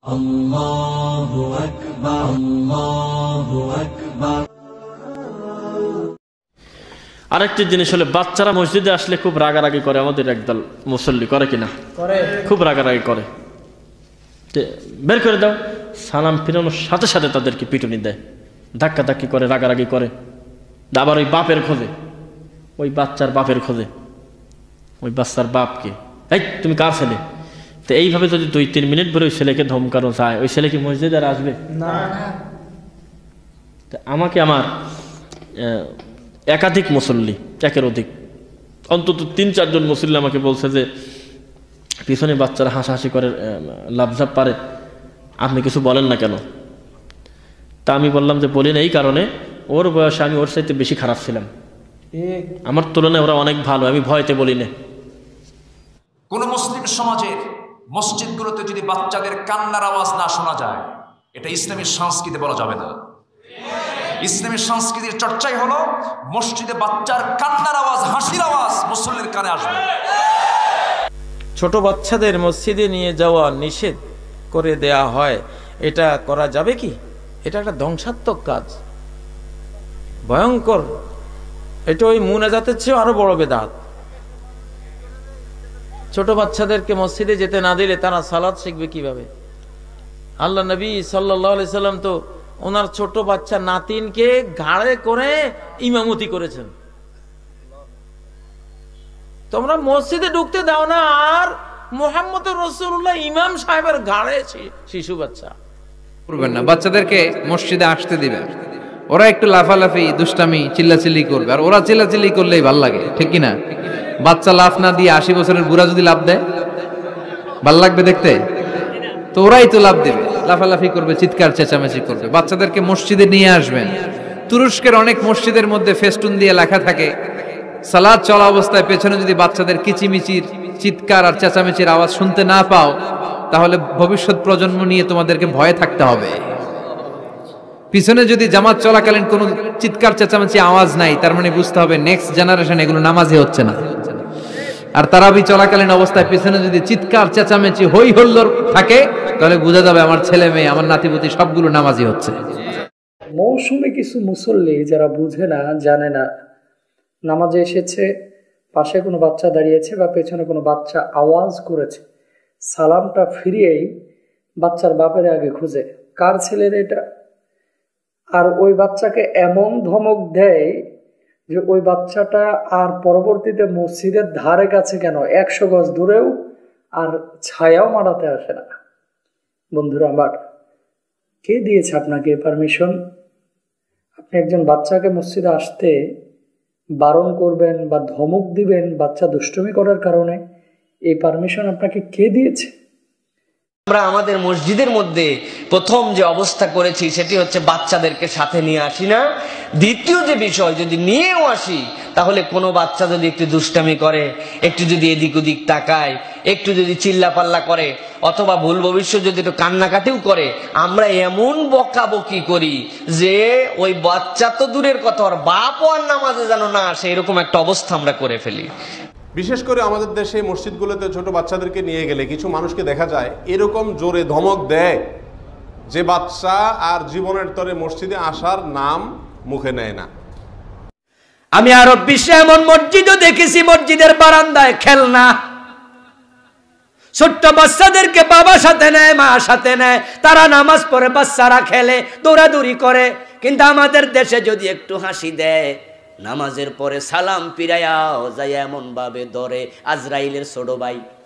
আল্লাহু আকবার, আল্লাহু আকবার। আরেকটি জিনিস হলো, বাচ্চারা মসজিদে আসলে খুব রাগারাগি করে। আমাদের একদল মুসল্লি করে কিনা? করে, খুব রাগারাগি করে। বের করে দাও, সালাম ফিরানোর সাথে সাথে তাদেরকে পিটুনি দেয়, ধাক্কা ধাক্কি করে, রাগারাগি করে। আবার ওই বাপের খোঁজে, ওই বাচ্চার বাপের খোঁজে, ওই বাচ্চার বাপকে, এই তুমি কার ছেলে? তো এইভাবে যদি 2-3 মিনিট পরে ওই ছেলেকে ধমকানো যায়, ওই ছেলে কি মসজিদে আর আসবে না? আমাকে আমার একাধিক মুসল্লি, একের অধিক, অন্তত 3-4 জন মুসল্লি আমাকে বলছে যে পিছনে বাচ্চারা হাসাহাসি করে, লাফঝাপ পারে, আপনি কিছু বলেন না কেন? তা আমি বললাম যে বলি না এই কারণে, ওর বয়সে আমি ওর চাইতে বেশি খারাপ ছিলাম, আমার তুলনায় ওরা অনেক ভালো, আমি ভয়তে বলি না। কোন মুসলিম সমাজের মসজিদগুলোতে যদি বাচ্চাদের কান্নার আওয়াজ না শোনা যায়, এটা ইসলামের সংস্কৃতি বলা যাবে না। ইসলামের সংস্কৃতির চর্চাই হলো মসজিদে বাচ্চার কান্নার আওয়াজ, হাসির আওয়াজ মুসল্লির কানে আসবে। ছোট বাচ্চাদের মসজিদে নিয়ে যাওয়া নিষেধ করে দেয়া হয়, এটা করা যাবে কি? এটা একটা ধ্বংসাত্মক কাজ, ভয়ঙ্কর। এটা ওই মুনাজাতের চেয়ে আরো বড় বেদাত। ছোট বাচ্চাদেরকে মসজিদে যেতে না দিলে তারা সালাত শিখবে কিভাবে? আল্লাহ নবী সাল্লাল্লাহু আলাইহি সাল্লাম তো ওনার ছোট বাচ্চা নাতিনকে ঘাড়ে করে ইমামতি করেছেন। তোমরা মসজিদে ঢুকতে দাও না, আর মুহাম্মদ রাসূলুল্লাহ ইমাম সাহেবের ঘাড়ে শিশু বাচ্চা করবেন না। বাচ্চাদেরকে মসজিদে আসতে দিবেন, ওরা একটু লাফালাফি, দুষ্টামি, চিল্লাচিল্লি করবে, আর ওরা চিল্লাচিল্লি করলেই ভাল লাগে, ঠিক কিনা? বাচ্চা লাফ না দিয়ে 80 বছরের বুড়া যদি লাফ দেয়, ভাল লাগবে দেখতে? তো ওরাই তো লাফ দেবে, লাফালাফি করবে, চিৎকার চেঁচামেচি করবে। বাচ্চাদেরকে মসজিদে নিয়ে আসবেন। তুরস্কের অনেক মসজিদের মধ্যে ফেস্টুন দিয়ে লেখা থাকে, সালাত চলা অবস্থায় পেছনে যদি বাচ্চাদের কিচিমিচির, চিৎকার আর চেঁচামেচির আওয়াজ শুনতে না পাও, তাহলে ভবিষ্যৎ প্রজন্ম নিয়ে তোমাদেরকে ভয়ে থাকতে হবে। পিছনে যদি জামাত চলাকালীন কোনো চিৎকার চেঁচামেচি আওয়াজ নাই, তার মানে বুঝতে হবে নেক্সট জেনারেশন এগুলো নামাজি হচ্ছে না। আর তারাবি চলাকালীন অবস্থায় পিছনে যদি চিৎকার চেঁচামেচি হই হল্লোড় থাকে, তাহলে বোঝা যাবে আমার ছেলে মেয়ে, আমার নাতিপুতি সবগুলো নামাজি হচ্ছে। মৌসুমে কিছু মুসল্লি যারা বুঝে না, জানে না, নামাজে এসেছে, পাশে কোনো বাচ্চা দাঁড়িয়েছে বা পেছনে কোনো বাচ্চা আওয়াজ করেছে, সালামটা ফিরিয়েই বাচ্চার বাপের আগে খুঁজে কার ছেলের এটা, আর ওই বাচ্চাকে এমন ধমক দেয় যে ওই বাচ্চাটা আর পরবর্তীতে মসজিদের ধারে কাছে কেন, 100 গজ দূরেও আর ছায়াও মারাতে আসে না। বন্ধুরা আমার, কে দিয়েছে আপনাকে পারমিশন? আপনি একজন বাচ্চাকে মসজিদে আসতে বারণ করবেন বা ধমক দিবেন বাচ্চা দুষ্টুমি করার কারণে? এই পারমিশন আপনাকে কে দিয়েছে? আমরা আমাদের মসজিদের মধ্যে প্রথম যে অবস্থা করেছি সেটি হচ্ছে বাচ্চাদেরকে সাথে নিয়ে আসি না। দ্বিতীয় যে বিষয়, যদি নিয়েও আসি তাহলে কোনো বাচ্চা যদি একটু দুষ্টামি করে, একটু যদি এদিক ওদিক তাকায়, একটু যদি চিল্লাপাল্লা করে, অথবা ভুল ভবিষ্যৎ যদি একটু কান্নাকাটিও করে, আমরা এমন বকাবকি করি যে ওই বাচ্চা তো দূরের কথা, ওর বাপও আর নামাজে যেন না আসে, এরকম একটা অবস্থা আমরা করে ফেলি। বিশেষ করে আমাদের দেশে মসজিদগুলোতে ছোট বাচ্চাদেরকে নিয়ে গেলে কিছু মানুষকে দেখা যায় এরকম জোরে ধমক দেয় যে বাচ্চা আর জীবনের তরে মসজিদে আসার নাম মুখে নেয় না। আমি আরব বিশ্বে এমন মসজিদও দেখেছি, মসজিদের বারান্দায় খেলনা, ছোট্ট বাচ্চাদেরকে বাবা সাথে নেয়, মা সাথে নেয়, তারা নামাজ পড়ে, বাচ্চারা খেলে, দৌড়াদৌড়ি করে। কিন্তু আমাদের দেশে যদি একটু হাসি দেয়, নামাজের পরে সালাম ফিরাইয়াও যায় এমন ভাবে ধরে আজরাইলের ছোট ভাই।